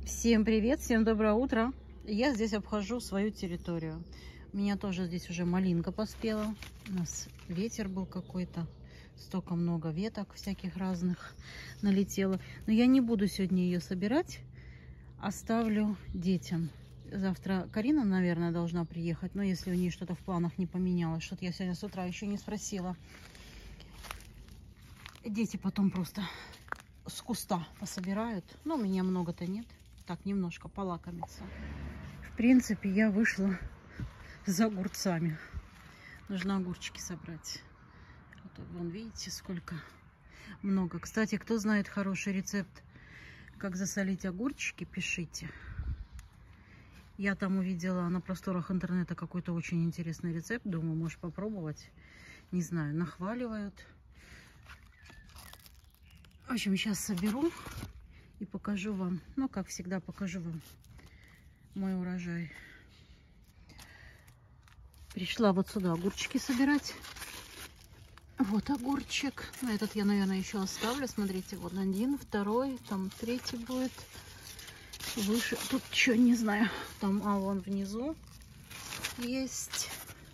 Всем привет, всем доброе утро. Я здесь обхожу свою территорию. У меня тоже здесь уже малинка поспела. У нас ветер был какой-то. Столько много веток всяких разных налетело. Но я не буду сегодня ее собирать. Оставлю детям. Завтра Карина, наверное, должна приехать. Но если у нее что-то в планах не поменялось. Что-то я сегодня с утра еще не спросила. Дети потом просто с куста пособирают. Но у меня много-то нет. Так, немножко полакомиться. В принципе, я вышла за огурцами. Нужно огурчики собрать. Вот, вон, видите, сколько много. Кстати, кто знает хороший рецепт, как засолить огурчики, пишите. Я там увидела на просторах интернета какой-то очень интересный рецепт. Думаю, можешь попробовать. Не знаю, нахваливают. В общем, сейчас соберу и покажу вам. Ну, как всегда, покажу вам мой урожай. Пришла вот сюда огурчики собирать. Вот огурчик. Ну, этот я, наверное, еще оставлю. Смотрите, вот один, второй, там третий будет. Выше. Тут что, не знаю. Там, вон внизу есть.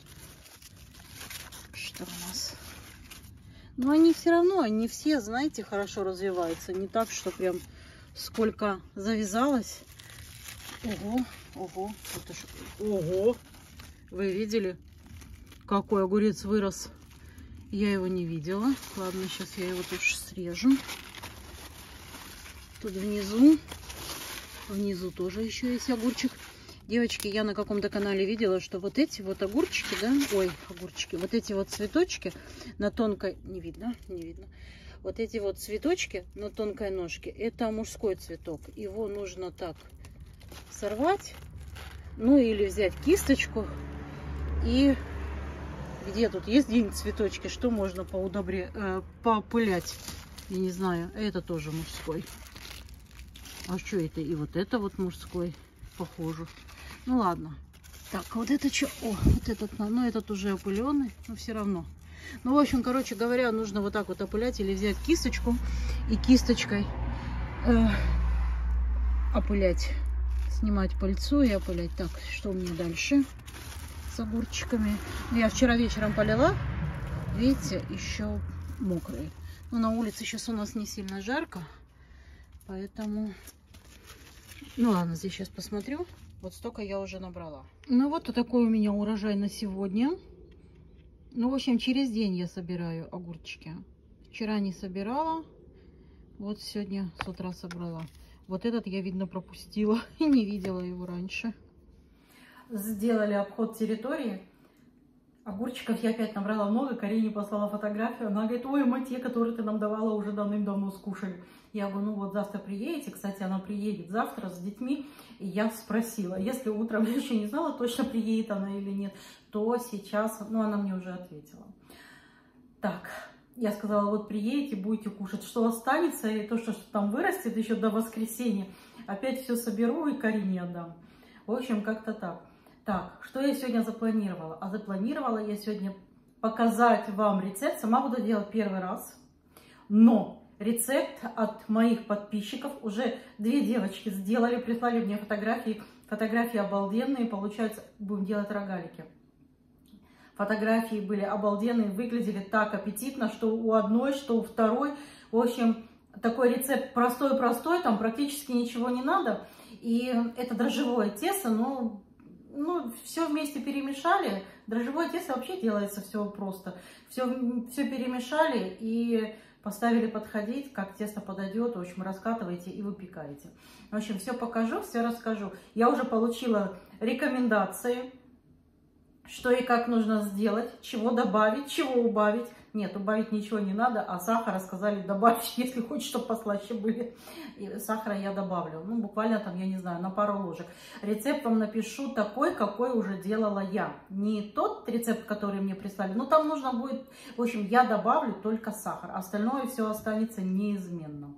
Что у нас? Но они все равно, они все, знаете, хорошо развиваются. Не так, что прям сколько завязалось. Ого, ого, это ж... Ого! Вы видели, какой огурец вырос? Я его не видела. Ладно, сейчас я его тоже срежу. Тут внизу тоже еще есть огурчик. Девочки, я на каком-то канале видела, что вот эти вот огурчики, да, ой, огурчики, вот эти вот цветочки на тонкой, не видно, не видно. Вот эти вот цветочки на тонкой ножке, это мужской цветок. Его нужно так сорвать, ну или взять кисточку и где тут есть где-нибудь цветочки, что можно попылять, я не знаю. Это тоже мужской. А что это? И вот это вот мужской, похоже. Ну ладно. Так, вот это что? О, вот этот, ну этот уже опыленный, но все равно. Ну, в общем, короче говоря, нужно вот так вот опылять или взять кисточку и кисточкой опылять. Снимать пыльцу и опылять. Так, что у меня дальше с огурчиками? Я вчера вечером полила. Видите, еще мокрые. Но на улице сейчас у нас не сильно жарко. Поэтому... Ну ладно, здесь сейчас посмотрю. Вот столько я уже набрала. Ну вот такой у меня урожай на сегодня. Ну, в общем, через день я собираю огурчики. Вчера не собирала. Вот сегодня с утра собрала. Вот этот я, видно, пропустила и не видела его раньше. Сделали обход территории. Огурчиков я опять набрала много. Карине послала фотографию. Она говорит: ой, мы те, которые ты нам давала, уже давным-давно скушали. Я говорю: ну вот завтра приедете. Кстати, она приедет завтра с детьми. И я спросила, если утром я еще не знала, точно приедет она или нет, то сейчас, ну она мне уже ответила. Так, я сказала: вот приедете, будете кушать. Что останется, и то, что там вырастет еще до воскресенья, опять все соберу и Карине отдам. В общем, как-то так. Так, что я сегодня запланировала? А запланировала я сегодня показать вам рецепт. Сама буду делать первый раз. Но рецепт от моих подписчиков уже две девочки сделали, прислали мне фотографии. Фотографии обалденные. Получается, будем делать рогалики. Фотографии были обалденные, выглядели так аппетитно, что у одной, что у второй. В общем, такой рецепт простой-простой, там практически ничего не надо. И это дрожжевое тесто, но... Ну, все вместе перемешали. Дрожжевое тесто вообще делается все просто. Все перемешали и поставили подходить, как тесто подойдет. В общем, раскатываете и выпекаете. В общем, все покажу, все расскажу. Я уже получила рекомендации, что и как нужно сделать, чего добавить, чего убавить. Нет, убавить ничего не надо, а сахара сказали добавить, если хочешь, чтобы послаще были. И сахара я добавлю, ну, буквально там, я не знаю, на пару ложек. Рецепт вам напишу такой, какой уже делала я. Не тот рецепт, который мне прислали, но там нужно будет, в общем, я добавлю только сахар. Остальное все останется неизменно.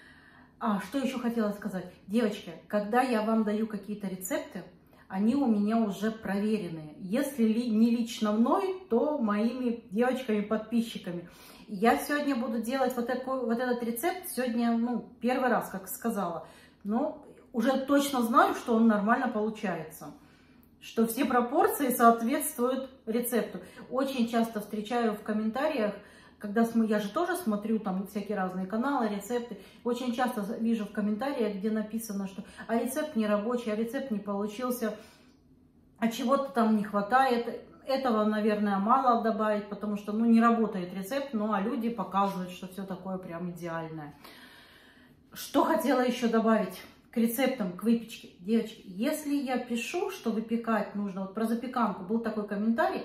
Что еще хотела сказать? Девочки, когда я вам даю какие-то рецепты, они у меня уже проверенные. Если не лично мной, то моими девочками-подписчиками. Я сегодня буду делать вот этот рецепт. Сегодня, ну, первый раз, как сказала. Но уже точно знаю, что он нормально получается, что все пропорции соответствуют рецепту. Очень часто встречаю в комментариях, когда я же тоже смотрю там всякие разные каналы, рецепты, очень часто вижу в комментариях, где написано, что а рецепт не рабочий, а рецепт не получился, а чего-то там не хватает, этого, наверное, мало добавить, потому что, ну, не работает рецепт, ну, а люди показывают, что все такое прям идеальное. Что хотела еще добавить к рецептам, к выпечке. Девочки, если я пишу, что выпекать нужно, вот про запеканку был такой комментарий,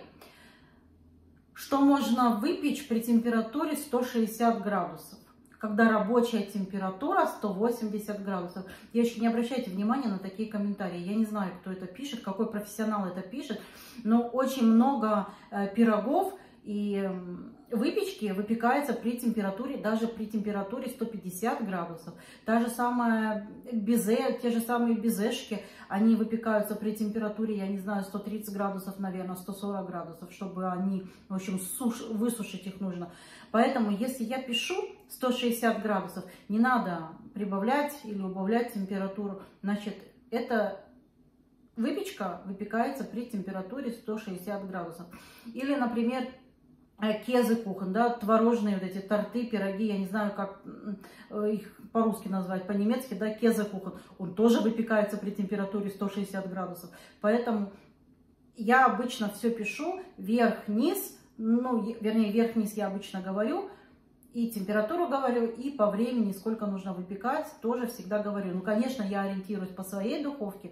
что можно выпечь при температуре 160 градусов, когда рабочая температура 180 градусов. Девочки, не обращайте внимания на такие комментарии. Я не знаю, кто это пишет, какой профессионал это пишет, но очень много пирогов и выпечки выпекается при температуре, даже при температуре 150 градусов. Та же самая безе, те же самые безешки, они выпекаются при температуре, я не знаю, 130 градусов, наверное, 140 градусов, чтобы они, в общем, высушить их нужно. Поэтому, если я пишу 160 градусов, не надо прибавлять или убавлять температуру. Значит, эта выпечка выпекается при температуре 160 градусов. Или, например, Käsekuchen, да, творожные вот эти торты, пироги, я не знаю, как их по-русски назвать, по-немецки, да, Käsekuchen, он тоже выпекается при температуре 160 градусов. Поэтому я обычно все пишу вверх-вниз, ну, вернее, вверх-вниз я обычно говорю, и температуру говорю, и по времени, сколько нужно выпекать, тоже всегда говорю. Ну, конечно, я ориентируюсь по своей духовке.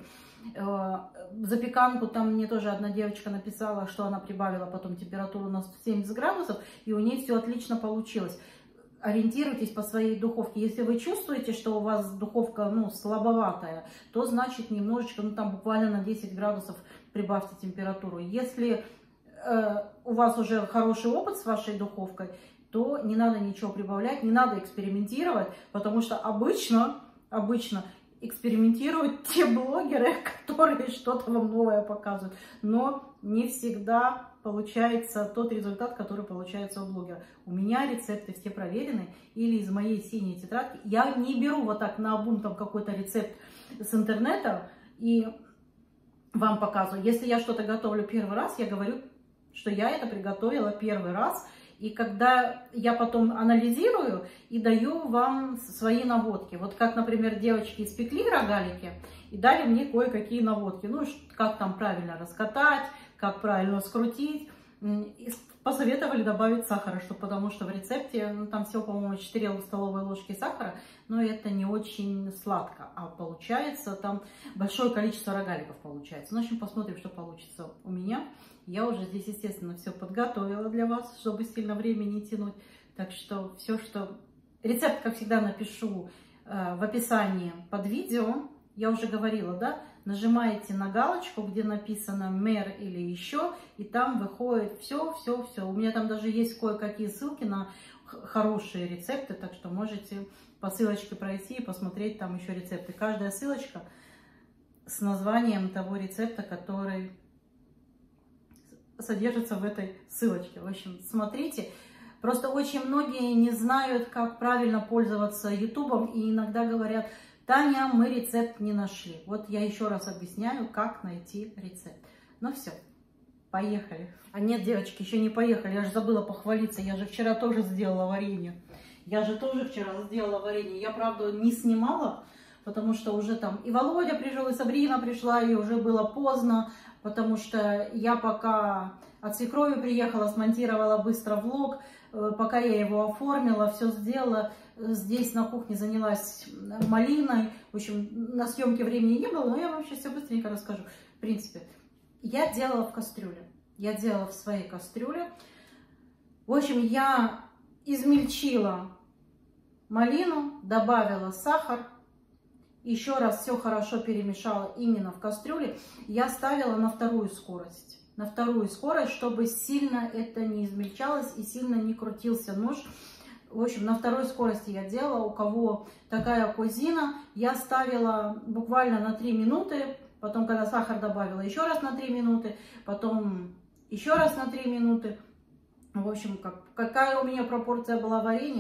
Запеканку там мне тоже одна девочка написала, что она прибавила потом температуру на 70 градусов, и у нее все отлично получилось. Ориентируйтесь по своей духовке. Если вы чувствуете, что у вас духовка, ну, слабоватая, то значит немножечко, ну, там буквально на 10 градусов прибавьте температуру. Если у вас уже хороший опыт с вашей духовкой, то не надо ничего прибавлять, не надо экспериментировать, потому что обычно экспериментируют те блогеры, которые что-то вам новое показывают, но не всегда получается тот результат, который получается у блогера. У меня рецепты все проверены или из моей синей тетрадки. Я не беру вот так наобум там какой-то рецепт с интернета и вам показываю. Если я что-то готовлю первый раз, я говорю, что я это приготовила первый раз. И когда я потом анализирую и даю вам свои наводки. Вот как, например, девочки испекли рогалики и дали мне кое-какие наводки. Ну, как там правильно раскатать, как правильно скрутить. И посоветовали добавить сахара, потому что в рецепте, ну, там всего, по-моему, 4 столовые ложки сахара, но это не очень сладко. А получается, там большое количество рогаликов получается. Ну, в общем, посмотрим, что получится у меня. Я уже здесь, естественно, все подготовила для вас, чтобы сильно времени не тянуть. Так что все, что... Рецепт, как всегда, напишу в описании под видео. Я уже говорила, да? Нажимаете на галочку, где написано «Мэр» или «Еще», и там выходит все. У меня там даже есть кое-какие ссылки на хорошие рецепты, так что можете по ссылочке пройти и посмотреть там еще рецепты. Каждая ссылочка с названием того рецепта, который содержится в этой ссылочке. В общем, смотрите. Просто очень многие не знают, как правильно пользоваться ютубом, и иногда говорят: Таня, мы рецепт не нашли. Вот я еще раз объясняю, как найти рецепт. Ну все, поехали. А нет, девочки, еще не поехали. Я же забыла похвалиться. Я же вчера тоже сделала варенье. Я, правда, не снимала, потому что уже там и Володя пришел, и Сабрина пришла, и уже было поздно. Потому что я пока от свекрови приехала, смонтировала быстро влог, пока я его оформила, все сделала. Здесь на кухне занялась малиной. В общем, на съемке времени не было, но я вам сейчас все быстренько расскажу. В принципе, я делала в кастрюле. Я делала в своей кастрюле. В общем, я измельчила малину, добавила сахар. Еще раз все хорошо перемешала именно в кастрюле. Я ставила на вторую скорость. На вторую скорость, чтобы сильно это не измельчалось и сильно не крутился нож. В общем, на второй скорости я делала. У кого такая кузина, я ставила буквально на 3 минуты. Потом, когда сахар добавила, еще раз на 3 минуты. Потом еще раз на 3 минуты. В общем, какая у меня пропорция была варенья.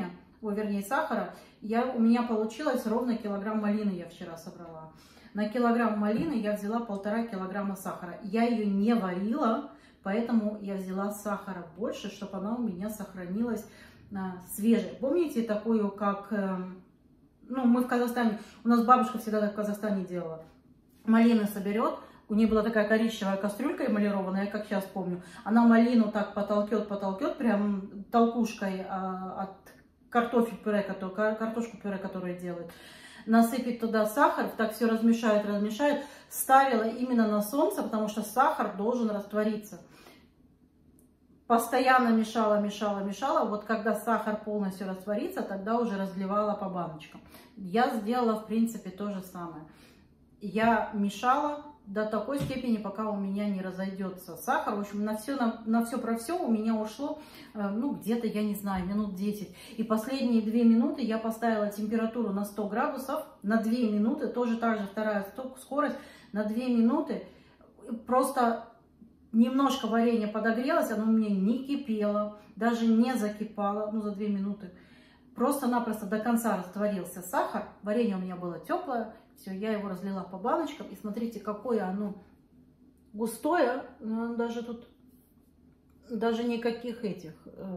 вернее сахара, у меня получилось ровно килограмм малины я вчера собрала. На килограмм малины я взяла 1,5 килограмма сахара. Я ее не варила, поэтому я взяла сахара больше, чтобы она у меня сохранилась свежей. Помните такую, как, ну, мы в Казахстане, у нас бабушка всегда так в Казахстане делала. Малины соберет, у нее была такая коричневая кастрюлька эмалированная, как сейчас помню. Она малину так потолкет, прям толкушкой от картошку-пюре, которое делает. Насыпет туда сахар, так все размешает. Ставила именно на солнце, потому что сахар должен раствориться. Постоянно мешала. Вот когда сахар полностью растворится, тогда уже разливала по баночкам. Я сделала, в принципе, то же самое. Я мешала до такой степени, пока у меня не разойдется сахар. В общем, на все про все у меня ушло, ну, где-то, я не знаю, минут 10. И последние 2 минуты я поставила температуру на 100 градусов на 2 минуты. Тоже так же вторая скорость на 2 минуты. Просто немножко варенье подогрелось, оно у меня не кипело, даже не закипало, ну, за 2 минуты. Просто-напросто до конца растворился сахар. Варенье у меня было теплое. Все, я его разлила по баночкам. И смотрите, какое оно густое. Даже тут, даже никаких этих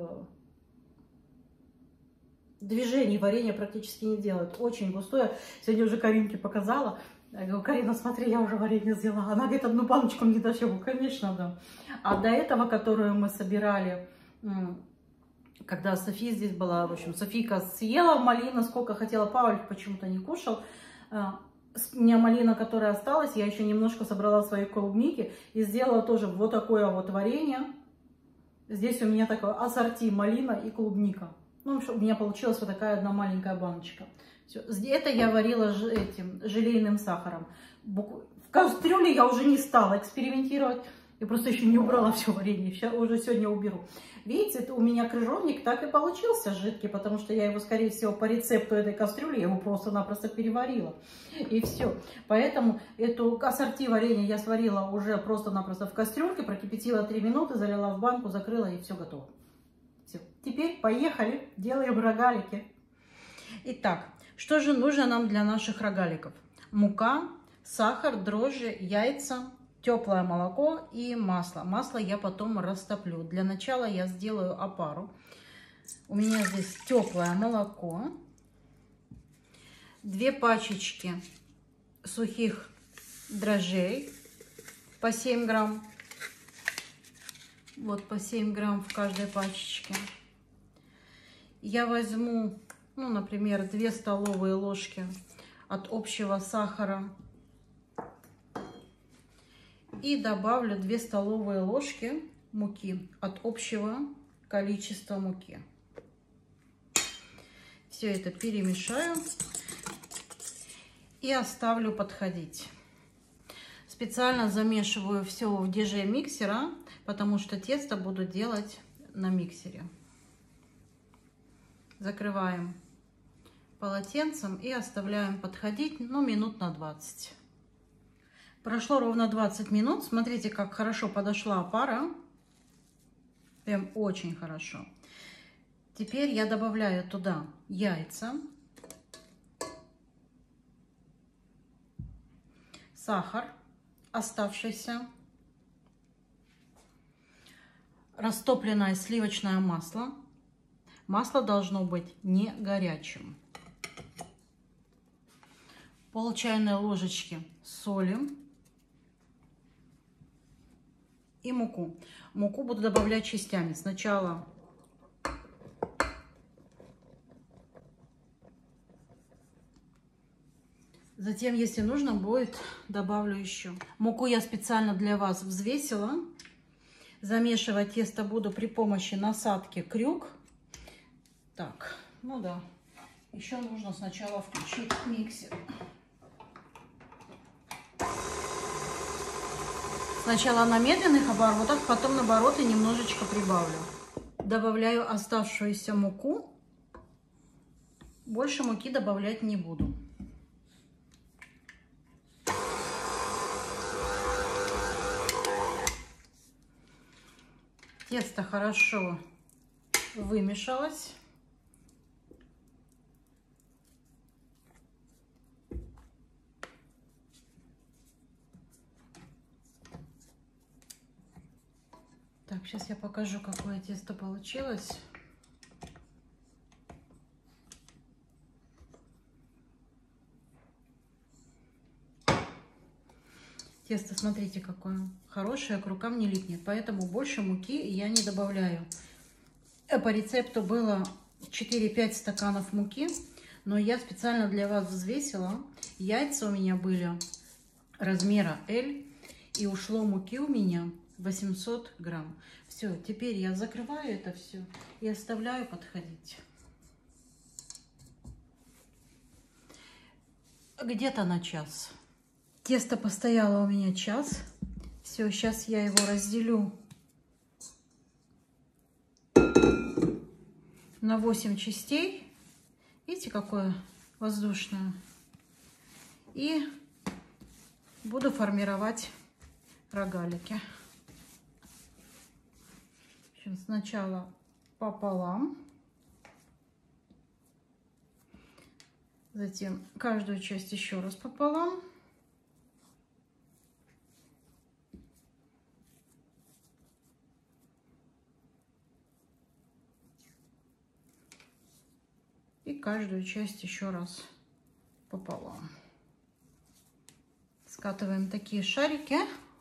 движений варенье практически не делает. Очень густое. Сегодня уже Каринке показала. Я говорю: Карина, смотри, я уже варенье взяла. Она говорит: 1 баночку мне дашь? Я говорю: конечно, да. А до этого, которую мы собирали, когда София здесь была, в общем, Софийка съела малину, сколько хотела, Пауль почему-то не кушал. У меня малина, которая осталась, я еще немножко собрала свои клубники и сделала тоже вот такое вот варенье. Здесь у меня такое ассорти малина и клубника. Ну, у меня получилась вот такая одна маленькая баночка. Все. Это я варила этим желейным сахаром. В кастрюле я уже не стала экспериментировать. Я просто еще не убрала все варенье. Сейчас, уже сегодня уберу. Видите, это у меня крыжовник так и получился жидкий, потому что я его, скорее всего, по рецепту этой кастрюли, я его просто-напросто переварила. И все. Поэтому эту ассорти варенья я сварила уже просто-напросто в кастрюльке, прокипятила 3 минуты, залила в банку, закрыла, и все готово. Все. Теперь поехали, делаем рогалики. Итак, что же нужно нам для наших рогаликов? Мука, сахар, дрожжи, яйца, теплое молоко и масло. Масло я потом растоплю. Для начала я сделаю опару. У меня здесь теплое молоко, 2 пачечки сухих дрожжей по 7 грамм. Вот по 7 грамм в каждой пачечке. Я возьму, ну, например, 2 столовые ложки от общего сахара. И добавлю 2 столовые ложки муки от общего количества муки. Все это перемешаю и оставлю подходить. Специально замешиваю все в деже миксера, потому что тесто буду делать на миксере. Закрываем полотенцем и оставляем подходить, ну, минут на 20. Прошло ровно 20 минут. Смотрите, как хорошо подошла опара. Прям очень хорошо. Теперь я добавляю туда яйца, сахар оставшийся, растопленное сливочное масло. Масло должно быть не горячим. Пол чайной ложечки соли. И муку. Муку буду добавлять частями. Сначала затем, если нужно будет, добавлю еще. Муку я специально для вас взвесила. Замешивать тесто буду при помощи насадки крюк. Так, ну да. Еще нужно сначала включить миксер. Сначала на медленных оборотах, потом на обороты немножечко прибавлю. Добавляю оставшуюся муку. Больше муки добавлять не буду. Тесто хорошо вымешалось. сейчас я покажу, какое тесто получилось. Тесто, смотрите, какое хорошее, к рукам не липнет, поэтому больше муки я не добавляю. По рецепту было 4-5 стаканов муки, но я специально для вас взвесила. Яйца у меня были размера L, и ушло муки у меня 800 грамм. Все, теперь я закрываю это все и оставляю подходить. Где-то на час. Тесто постояло у меня час. Все, сейчас я его разделю на 8 частей. Видите, какое воздушное. И буду формировать рогалики. Сначала пополам. Затем каждую часть еще раз пополам. И каждую часть еще раз пополам. Скатываем такие шарики.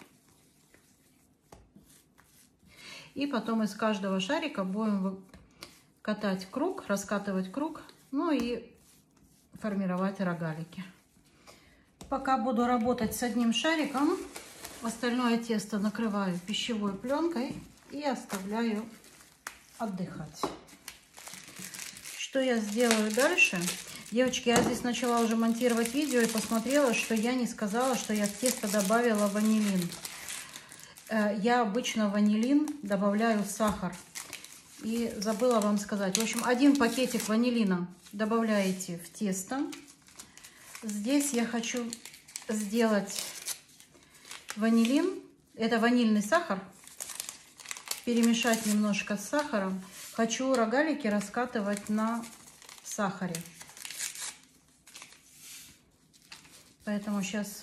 И потом из каждого шарика будем катать круг, раскатывать круг, ну и формировать рогалики. Пока буду работать с одним шариком, остальное тесто накрываю пищевой пленкой и оставляю отдыхать. Что я сделаю дальше? Девочки, я здесь начала уже монтировать видео и посмотрела, что я не сказала, что я в тесто добавила ванилин. Я обычно ванилин добавляю сахар. И забыла вам сказать. В общем, 1 пакетик ванилина добавляете в тесто. Здесь я хочу сделать ванилин. Это ванильный сахар. Перемешать немножко с сахаром. Хочу рогалики раскатывать на сахаре. Поэтому сейчас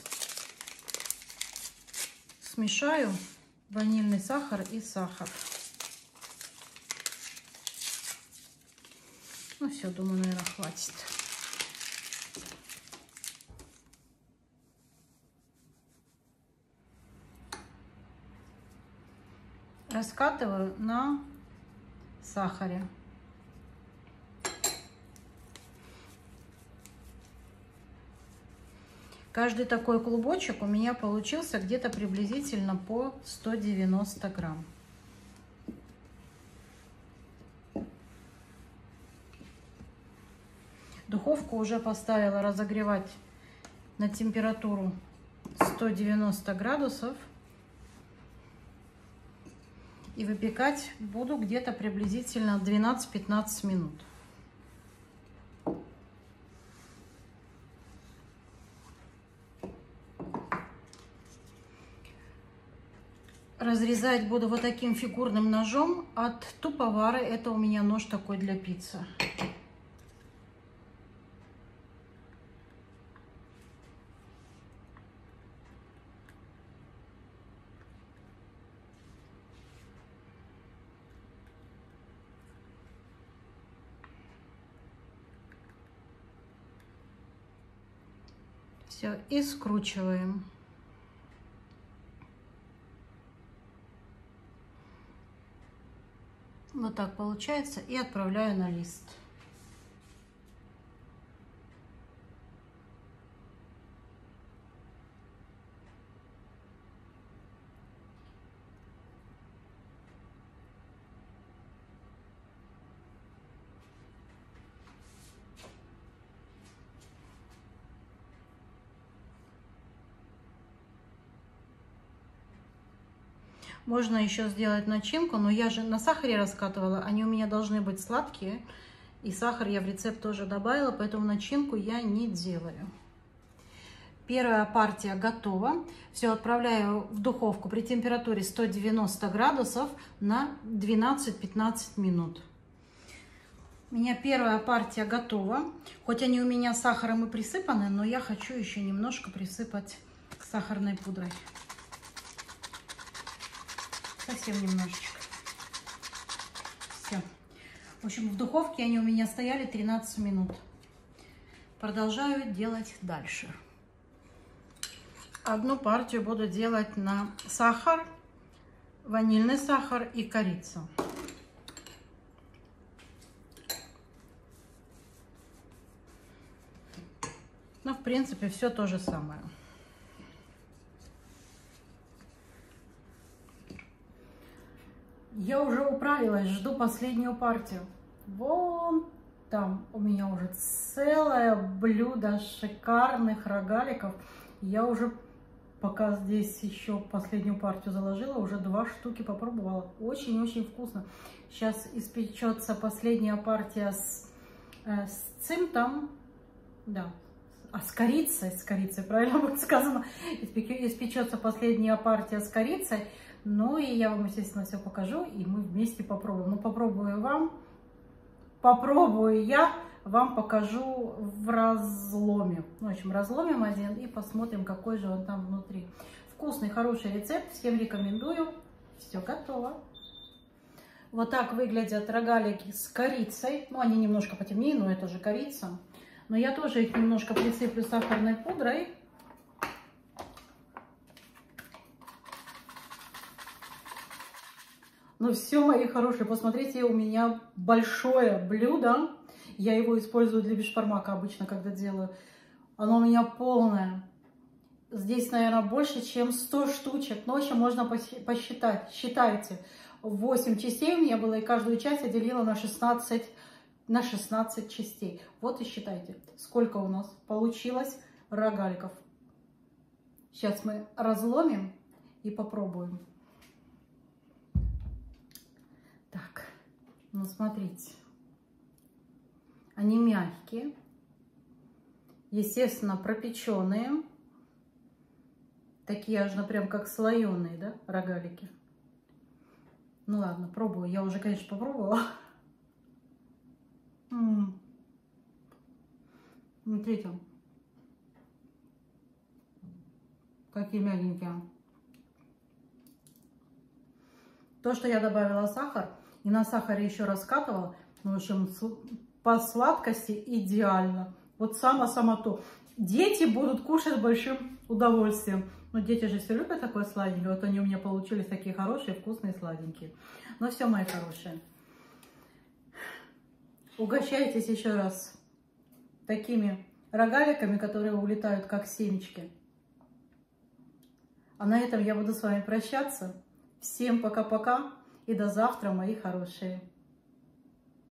смешаю ванильный сахар и сахар. Ну все, думаю, наверное, хватит. Раскатываю на сахаре. Каждый такой клубочек у меня получился где-то приблизительно по 190 грамм. Духовку уже поставила разогревать на температуру 190 градусов. И выпекать буду где-то приблизительно 12-15 минут. Разрезать буду вот таким фигурным ножом от туповары. Это у меня нож такой для пиццы. Все, и скручиваем. Вот так получается. И отправляю на лист. Можно еще сделать начинку, но я же на сахаре раскатывала, они у меня должны быть сладкие. И сахар я в рецепт тоже добавила, поэтому начинку я не делаю. Первая партия готова. Все отправляю в духовку при температуре 190 градусов на 12-15 минут. У меня первая партия готова. Хоть они у меня сахаром и присыпаны, но я хочу еще немножко присыпать сахарной пудрой. Совсем немножечко. В общем, в духовке они у меня стояли 13 минут. Продолжаю делать дальше. Одну партию буду делать на сахар, ванильный сахар и корица. Ну, в принципе, все то же самое. Я уже управилась, жду последнюю партию. Вон там у меня уже целое блюдо шикарных рогаликов. Я уже, пока здесь еще последнюю партию заложила, уже 2 штуки попробовала. Очень-очень вкусно. Сейчас испечется последняя партия с цимтом. Да. С корицей, правильно будет сказано. Испечется последняя партия с корицей. Ну и я вам, естественно, все покажу, и мы вместе попробуем. Ну, попробую я, вам покажу в разломе. В общем, разломим один и посмотрим, какой же он там внутри. Вкусный, хороший рецепт, всем рекомендую. Все готово. Вот так выглядят рогалики с корицей. Ну, они немножко потемнее, но это же корица. Но я тоже их немножко присыплю сахарной пудрой. Ну все, мои хорошие, посмотрите, у меня большое блюдо. Я его использую для бешбармака обычно, когда делаю. Оно у меня полное. Здесь, наверное, больше, чем 100 штучек. Но еще можно посчитать. Считайте. 8 частей у меня было, и каждую часть я делила на 16 частей. Вот и считайте, сколько у нас получилось рогаликов. Сейчас мы разломим и попробуем. Так, ну смотрите. Они мягкие, естественно, пропеченные. Такие аж прям как слоеные, да, рогалики. Ну ладно, пробую. Я уже, конечно, попробовала. Смотрите, какие мягенькие. То, что я добавила сахар, и на сахаре еще раскатывала, ну, в общем, по сладкости идеально. Вот само то. Дети будут кушать с большим удовольствием. Но дети же все любят такое сладенькое. Вот они у меня получились такие хорошие, вкусные, сладенькие. Ну все, мои хорошие. Угощайтесь еще раз такими рогаликами, которые улетают как семечки. А на этом я буду с вами прощаться. Всем пока-пока и до завтра, мои хорошие.